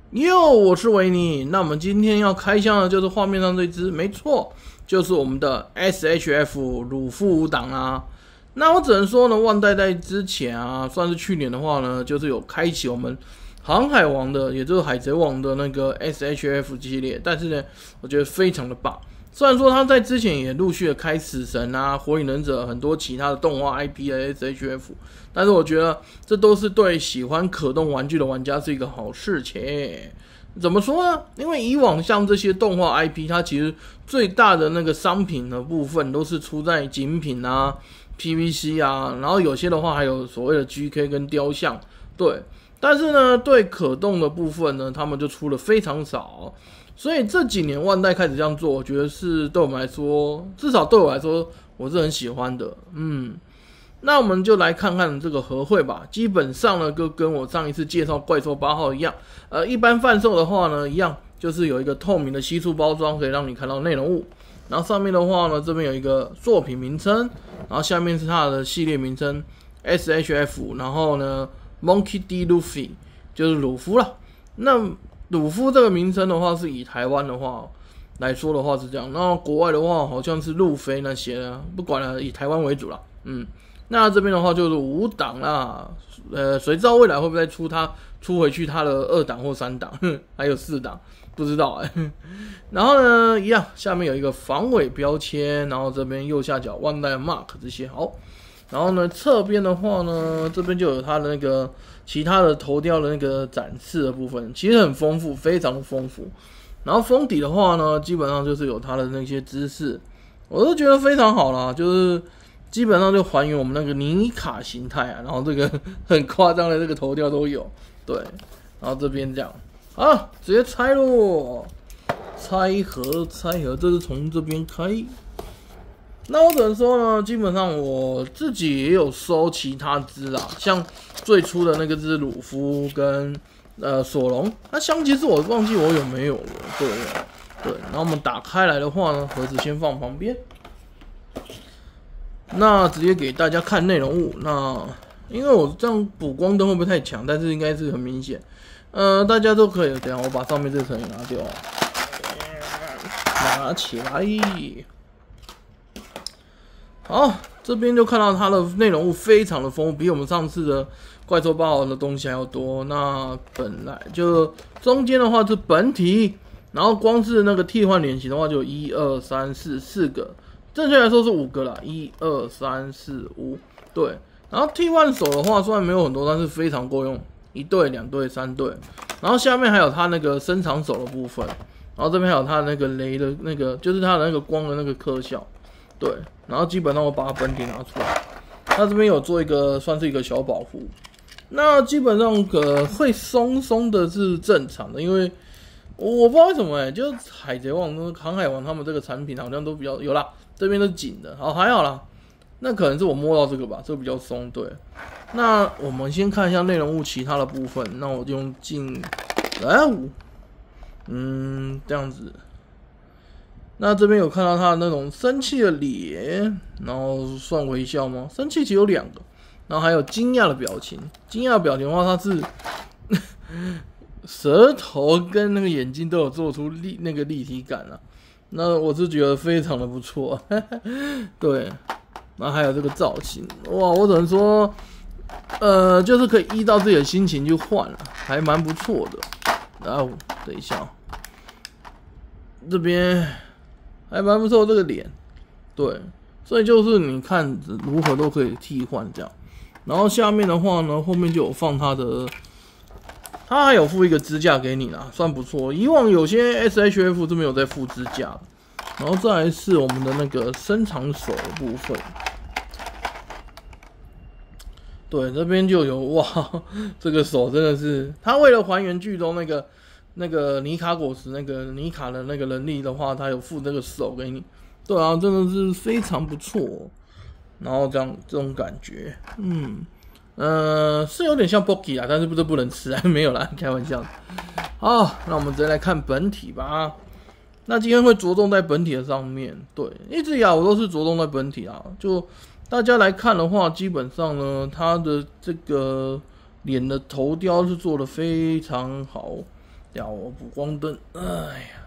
哟，我是维尼。那我们今天要开箱的就是画面上这只，没错，就是我们的 SHF 鲁夫5档啊。那我只能说呢，万代在之前啊，算是去年的话呢，就是有开启我们航海王的，也就是海贼王的那个 SHF 系列。但是呢，我觉得非常的棒。虽然说他在之前也陆续的开死神啊、火影忍者很多其他的动画 IP 的 SHF， 但是我觉得这都是对喜欢可动玩具的玩家是一个好事情。怎么说呢？因为以往像这些动画 IP， 它其实最大的那个商品的部分都是出在精品啊、PVC 啊，然后有些的话还有所谓的 GK 跟雕像，对。但是呢，对可动的部分呢，他们就出了非常少。所以这几年万代开始这样做，我觉得是对我们来说，至少对我来说，我是很喜欢的。那我们就来看看这个和会吧。基本上呢，跟我上一次介绍怪兽8号一样，一般贩售的话呢，一样就是有一个透明的吸触包装，可以让你看到内容物。然后上面的话呢，这边有一个作品名称，然后下面是它的系列名称 SHF， 然后呢 Monkey D. Luffy 就是鲁夫啦。那鲁夫这个名称的话，是以台湾的话来说的话是这样，那国外的话好像是路飞那些啊，不管了，以台湾为主啦。那这边的话就是5档啦，谁知道未来会不会再出回去它的2档或3档，还有4档，不知道然后呢，一样下面有一个防伪标签，然后这边右下角万代 Mark 这些好。然后呢，侧边的话呢，这边就有它的那个其他的头雕的那个展示的部分，其实很丰富，非常的丰富。然后封底的话呢，基本上就是有它的那些姿势，我都觉得非常好啦，就是基本上就还原我们那个尼卡形态啊，然后这个很夸张的这个头雕都有，对。然后这边这样，好，直接拆咯，拆盒，这是从这边开。那我只能说呢，基本上我自己也有收其他只啦，像最初的那个只鲁夫跟索隆，那香其实我忘记我有没有了，对。然后我们打开来的话呢，盒子先放旁边，那直接给大家看内容物。那因为我这样补光灯会不会太强？但是应该是很明显，大家都可以。等一下我把上面这层也拿掉，拿起来。好，这边就看到它的内容物非常的丰富，比我们上次的怪兽8号的东西还要多。那本来就中间的话是本体，然后光是那个替换脸型的话就有1、2、3、4个，正确来说是5个啦，1、2、3、4、5，对。然后替换手的话虽然没有很多，但是非常够用，1对、2对、3对。然后下面还有它那个伸长手的部分，然后这边还有它的那个雷的那个，就是它的那个光的那个特效。对，然后基本上我把它本体拿出来，它这边有做一个算是一个小保护。那基本上会松松的是正常的，因为我不知道为什么就是海贼王、航海王他们这个产品好像都比较有啦，这边都紧的，好还好啦。那可能是我摸到这个吧，这个比较松。对，那我们先看一下内容物其他的部分，那我就用近这样子。那这边有看到他的那种生气的脸，然后算微笑吗？生气其实有2个，然后还有惊讶的表情。惊讶的表情的话，它是舌头跟那个眼睛都有做出那个立体感啊。那我是觉得非常的不错，对。然后还有这个造型，哇，我只能说，就是可以依照自己的心情去换了，还蛮不错的。然后等一下，这边。还蛮不错这个脸，对，所以就是你看如何都可以替换这样。然后下面的话呢，后面就有放它还有附一个支架给你啦，算不错。以往有些 SHF 是没有在附支架的。然后再来是我们的那个伸长手的部分，对，这边就有哇，这个手真的是，他为了还原剧中那个尼卡果实那个尼卡的那个能力的话，他有附这个手给你，对啊，真的是非常不错。然后这种感觉，是有点像 Pocky 啦，但是不能吃啊，没有啦，开玩笑的。好，那我们直接来看本体吧。那今天会着重在本体的上面，对，一直以来我都是着重在本体啊。就大家来看的话，基本上呢，它的这个脸的头雕是做的非常好。 呀，我补光灯，哎呀，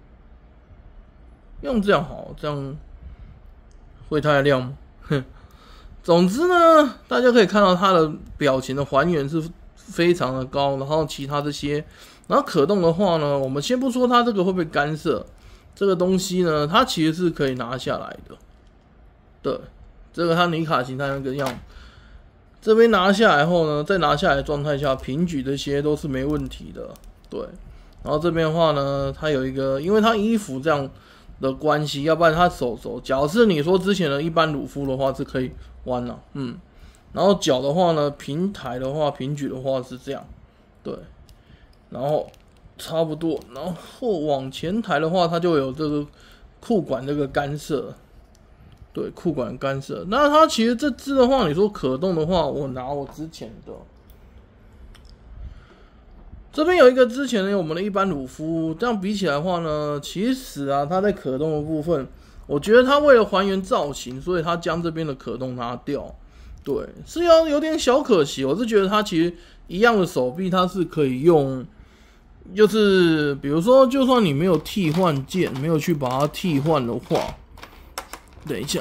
用这样好，这样会太亮吗？哼。总之呢，大家可以看到它的表情的还原是非常的高，然后其他这些，然后可动的话呢，我们先不说它这个会不会干涉，这个东西呢，它其实是可以拿下来的。对，这个它尼卡形态那个样，这边拿下来后呢，在拿下来的状态下，平举这些都是没问题的。对，然后这边的话呢，它有一个，因为它衣服这样的关系，要不然它手肘，假设你说之前的一般鲁夫的话是可以弯了，然后脚的话呢，平抬的话，平举的话是这样，对，然后差不多，然后往前抬的话，它就有这个裤管这个干涉，对，裤管干涉。那它其实这只的话，你说可动的话，我拿我之前的。这边有一个之前的我们的一般鲁夫，这样比起来的话呢，其实啊，它在可动的部分，我觉得它为了还原造型，所以它将这边的可动拿掉，对，是要有点小可惜。我是觉得它其实一样的手臂，它是可以用，就是比如说，就算你没有替换键，没有去把它替换的话，等一下，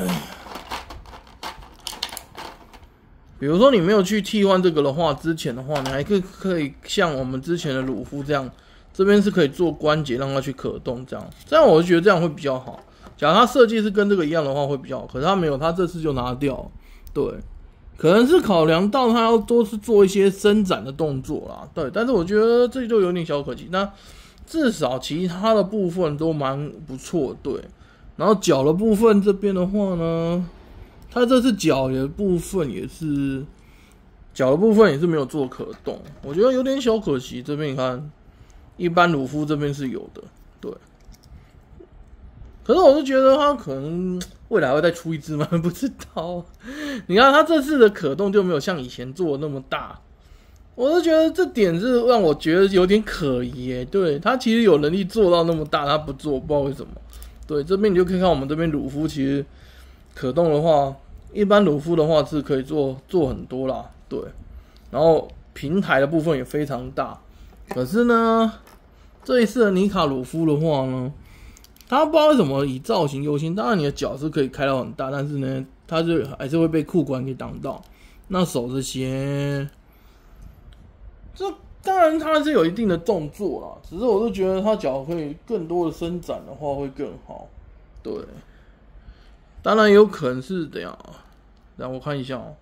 比如说你没有去替换这个的话，之前的话，你还可以像我们之前的鲁夫这样，这边是可以做关节让它去可动，这样我就觉得这样会比较好。假如它设计是跟这个一样的话会比较好，可是它没有，它这次就拿掉，对，可能是考量到它要多是做一些伸展的动作啦，对，但是我觉得这就有点小可惜。那至少其他的部分都蛮不错，对。然后脚的部分这边的话呢，它这次脚的部分也是没有做可动，我觉得有点小可惜。这边你看，一般鲁夫这边是有的，对。可是我是觉得他可能未来会再出一只吗？不知道。你看他这次的可动就没有像以前做的那么大，我是觉得这点是让我觉得有点可疑耶。对，他其实有能力做到那么大，他不做，不知道为什么。对，这边你就可以看我们这边鲁夫其实可动的话，一般鲁夫的话是可以做很多啦，对。然后平台的部分也非常大，可是呢，这一次的尼卡鲁夫的话呢，他不知道为什么以造型优先，当然你的脚是可以开到很大，但是呢，它就还是会被裤管给挡到。那手这些，这当然它是有一定的动作啦，只是我是觉得它脚可以更多的伸展的话会更好。对，当然有可能是怎样啊？让我看一下哦。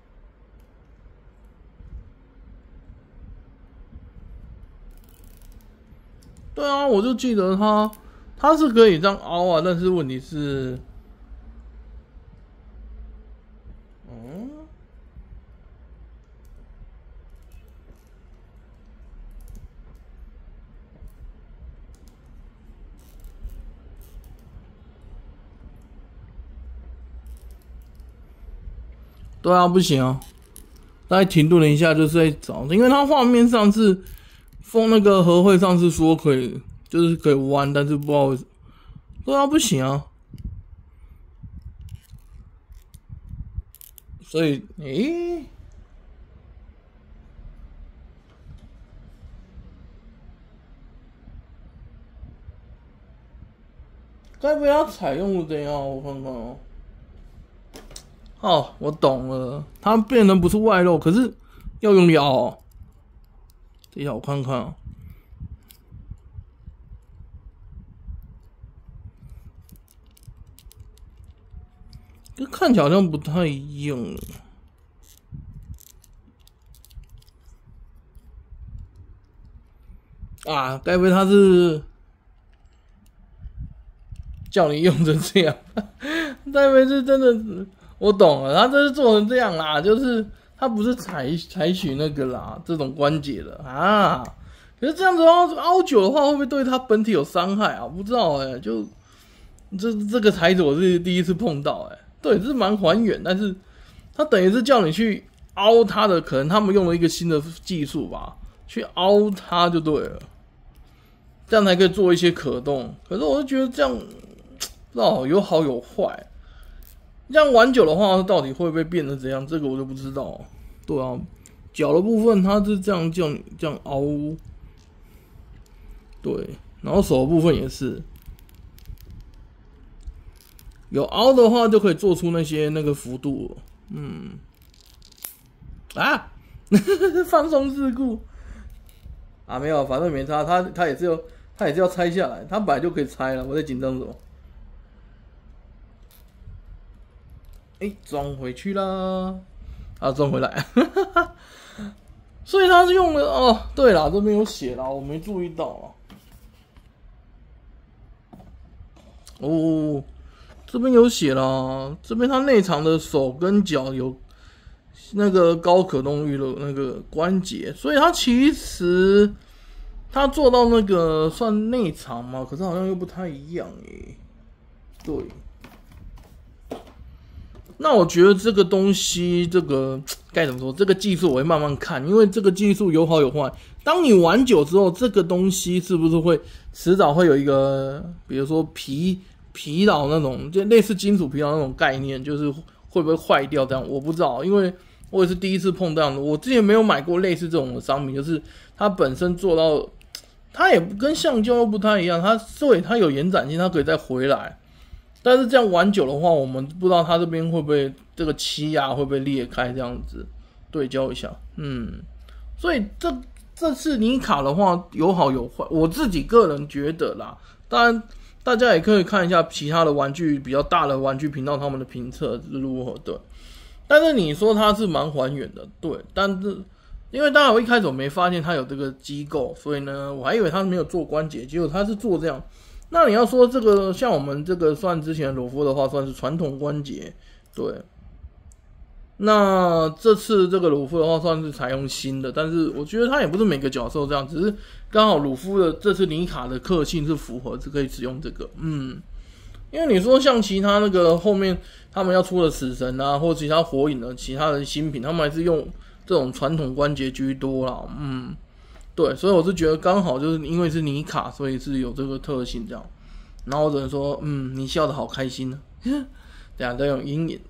对啊，我就记得它是可以这样凹啊，但是问题是，对啊，不行啊，大概停顿了一下，就是在找，因为它画面上是那个和会上是说可以，就是可以弯，但是不知道为什么，对啊，不行啊，所以，该不会要采用这样？我看看哦。哦，我懂了，它变成不是外露，可是要用力凹哦。等一下，我看看啊。这看起来好像不太一样了。啊，该不会他是叫你用成这样？该不会是真的？我懂了，他这是做成这样啦，就是他不是采取那个啦，这种关节的啊。可是这样子凹久的话，会不会对他本体有伤害啊？我不知道就这个材质我是第一次碰到对，这是蛮还原，但是他等于是叫你去凹它的，可能他们用了一个新的技术吧，去凹它就对了，这样才可以做一些可动。可是我就觉得这样，不知道有好有坏。这样玩久的话，到底会不会变成怎样？这个我就不知道。对啊，脚的部分它是这样凹， 对，然后手的部分也是有凹的话，就可以做出那个幅度了。放松事故啊，没有，反正没差，他也是要拆下来，他本来就可以拆了，我在紧张什么？装回去啦，装回来，所以他是用了哦，对啦，这边有写啦，我没注意到啊。哦，这边有写啦，这边它内藏的手跟脚有那个高可动域的那个关节，所以它其实它做到那个算内藏嘛，可是好像又不太一样耶。对，那我觉得这个东西，这个该怎么说？这个技术我会慢慢看，因为这个技术有好有坏。当你玩久之后，这个东西是不是会迟早会有一个，比如说疲劳那种，就类似金属疲劳那种概念，就是会不会坏掉这样？我不知道，因为我也是第一次碰这样的。我之前没有买过类似这种的商品，就是它本身做到，它也跟橡胶又不太一样，它有延展性，它可以再回来。但是这样玩久的话，我们不知道它这边会不会这个漆牙会不会裂开，这样子对焦一下，所以这次尼卡的话有好有坏，我自己个人觉得啦，当然大家也可以看一下其他的玩具比较大的玩具频道他们的评测是如何的，但是你说它是蛮还原的，对，但是因为当然我一开始我没发现它有这个机构，所以呢我还以为它没有做关节，结果它是做这样。那你要说这个像我们这个算之前的鲁夫的话，算是传统关节，对。那这次这个鲁夫的话，算是采用新的，但是我觉得它也不是每个角色这样，只是刚好鲁夫的这次尼卡的克性是符合，是可以使用这个，因为你说像其他那个后面他们要出的死神啊，或其他火影的其他的新品，他们还是用这种传统关节居多啦，对，所以我是觉得刚好就是因为是尼卡，所以是有这个特性这样。然后我只能说，你笑得好开心呢。等下再用阴影。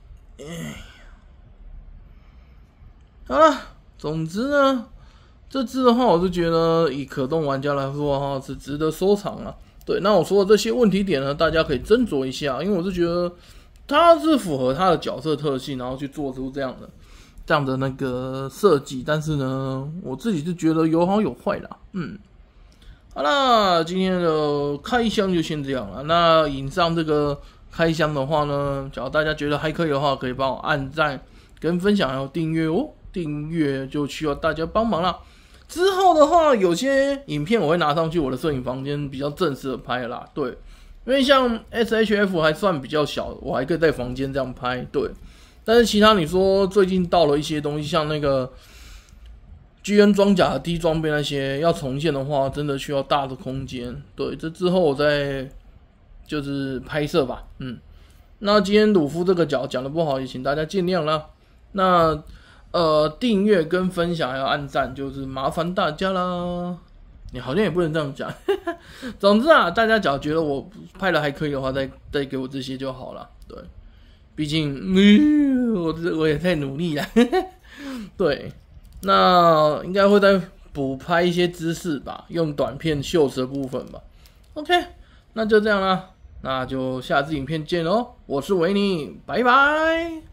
好了，总之呢，这支的话，我是觉得以可动玩家来说的话，是值得收藏啊。对，那我说的这些问题点呢，大家可以斟酌一下，因为我是觉得它是符合它的角色特性，然后去做出这样的那个设计，但是呢，我自己是觉得有好有坏啦。好啦，今天的开箱就先这样了。那以上这个开箱的话呢，假如大家觉得还可以的话，可以帮我按赞、跟分享还有订阅哦。订阅就需要大家帮忙啦。之后的话，有些影片我会拿上去我的摄影房间比较正式的拍啦。对，因为像 SHF 还算比较小，我还可以在房间这样拍。对。但是其他你说最近到了一些东西，像那个 GN 装甲的低装备那些要重现的话，真的需要大的空间。对，这之后我再就是拍摄吧。那今天鲁夫这个角讲的不好，也请大家见谅啦。那订阅跟分享还有按赞，就是麻烦大家啦。你好像也不能这样讲。总之啊，大家只要觉得我拍的还可以的话，再给我这些就好了。对。毕竟，我也太努力了。对，那应该会再补拍一些姿势吧，用短片秀的部分吧。OK， 那就这样啦，那就下次影片见喽。我是维尼，拜拜。